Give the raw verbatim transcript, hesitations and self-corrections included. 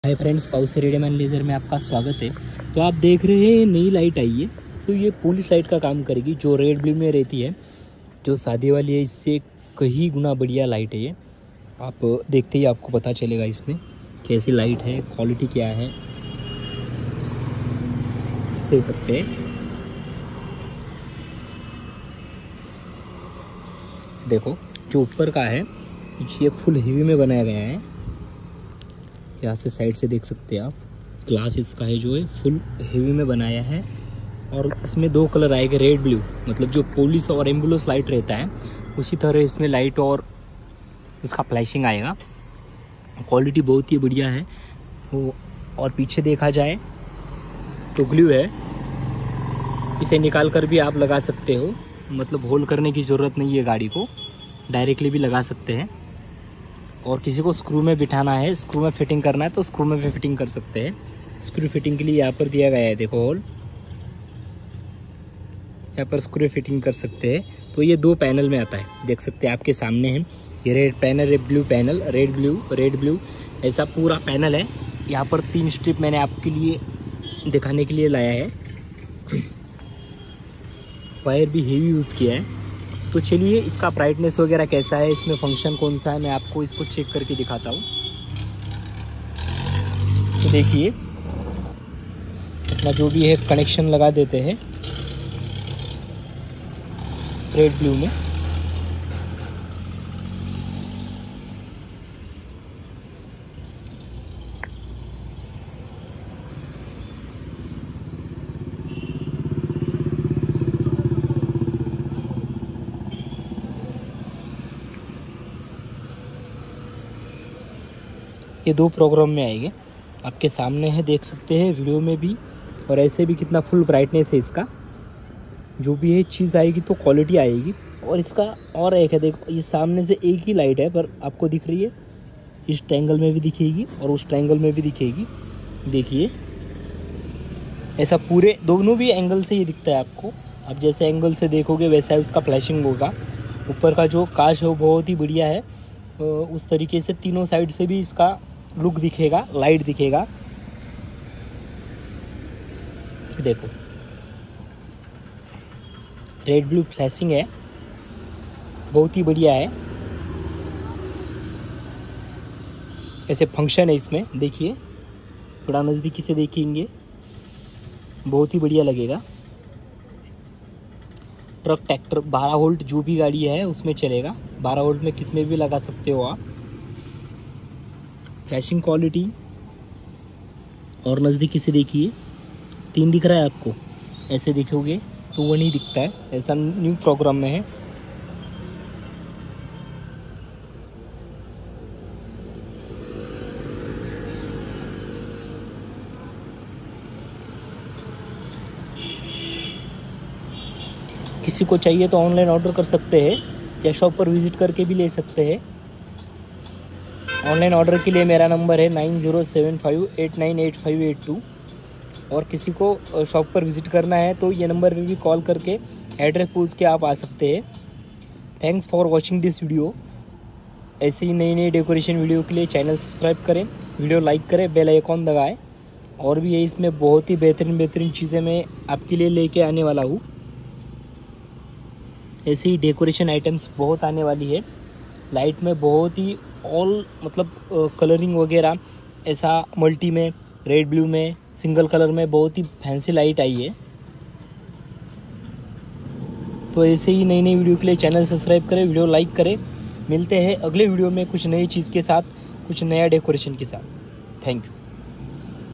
हाय friends, पाउस radium laser में आपका स्वागत है। तो आप देख रहे हैं नई लाइट आई है। तो ये पुलिस लाइट का काम करेगी, जो रेड ब्लू में रहती है, जो सादे वाली है। इससे कहीं गुना बढ़िया लाइट है ये। आप देखते ही आपको पता चलेगा इसमें कैसी लाइट है, क्वालिटी क्या है, देख सकते हैं। देखो, जो ऊपर का है ये फुल हेवी में बनाया गया है। यहाँ से साइड से देख सकते हैं आप, ग्लास इसका है जो है फुल हेवी में बनाया है। और इसमें दो कलर आएंगे, रेड ब्लू, मतलब जो पुलिस और एम्बुलेंस लाइट रहता है उसी तरह इसमें लाइट और इसका फ्लैशिंग आएगा। क्वालिटी बहुत ही बढ़िया है वो। और पीछे देखा जाए तो ग्लू है, इसे निकाल कर भी आप लगा सकते हो, मतलब होल करने की ज़रूरत नहीं है, गाड़ी को डायरेक्टली भी लगा सकते हैं। और किसी को स्क्रू में बिठाना है, स्क्रू में फिटिंग करना है तो स्क्रू में भी फिटिंग कर सकते हैं। स्क्रू फिटिंग के लिए यहाँ पर दिया गया है, देखो होल, यहाँ पर स्क्रू फिटिंग कर सकते हैं। तो ये दो पैनल में आता है, देख सकते हैं आपके सामने है। ये red panel, red blue panel, red blue red blue ऐसा पूरा पैनल है। यहाँ पर तीन स्ट्रिप मैंने आपके लिए दिखाने के लिए लाया है। वायर भी हेवी यूज़ किया है। तो चलिए इसका ब्राइटनेस वगैरह कैसा है, इसमें फंक्शन कौन सा है, मैं आपको इसको चेक करके दिखाता हूँ। तो देखिए, अपना जो भी है कनेक्शन लगा देते हैं रेड ब्लू में। ये दो प्रोग्राम में आएंगे, आपके सामने है, देख सकते हैं वीडियो में भी। और ऐसे भी कितना फुल ब्राइटनेस है इसका। जो भी है चीज़ आएगी तो क्वालिटी आएगी। और इसका और एक है, देखो ये सामने से एक ही लाइट है पर आपको दिख रही है, इस ट्रायंगल में भी दिखेगी और उस ट्रायंगल में भी दिखेगी। देखिए ऐसा पूरे दोनों भी एंगल से ये दिखता है आपको। आप जैसे एंगल से देखोगे वैसा उसका फ्लैशिंग होगा। ऊपर का जो कांच है वो बहुत ही बढ़िया है। उस तरीके से तीनों साइड से भी इसका लुक दिखेगा, लाइट दिखेगा। देखो रेड ब्लू फ्लैशिंग है, बहुत ही बढ़िया है। ऐसे फंक्शन है इसमें, देखिए थोड़ा नज़दीकी से देखेंगे, बहुत ही बढ़िया लगेगा। ट्रक, ट्रैक्टर, बारह वोल्ट जो भी गाड़ी है उसमें चलेगा। बारह वोल्ट में किस में भी लगा सकते हो आप। फ्लैशिंग क्वालिटी और नज़दीकी से देखिए, तीन दिख रहा है आपको, ऐसे देखोगे तो वो नहीं दिखता है, ऐसा न्यू प्रोग्राम में है। किसी को चाहिए तो ऑनलाइन ऑर्डर कर सकते हैं या शॉप पर विजिट करके भी ले सकते हैं। ऑनलाइन ऑर्डर के लिए मेरा नंबर है nine zero seven five eight nine eight five eight two. और किसी को शॉप पर विजिट करना है तो ये नंबर पे भी कॉल करके एड्रेस पूछ के आप आ सकते हैं। Thanks for watching this video. ऐसी ही नई नई डेकोरेशन वीडियो के लिए चैनल सब्सक्राइब करें, वीडियो लाइक करें, बेल आइकॉन दबाएं। और भी है इसमें बहुत ही बेहतरीन बेहतरीन चीज़ें मैं आपके लिए लेके आने वाला हूँ। ऐसे ही डेकोरेशन आइटम्स बहुत आने वाली है। लाइट में बहुत ही ऑल, मतलब कलरिंग वगैरह ऐसा मल्टी में, रेड ब्लू में, सिंगल कलर में बहुत ही फैंसी लाइट आई है। तो ऐसे ही नई नई वीडियो के लिए चैनल सब्सक्राइब करें, वीडियो लाइक करें। मिलते हैं अगले वीडियो में कुछ नई चीज़ के साथ, कुछ नया डेकोरेशन के साथ। Thank you.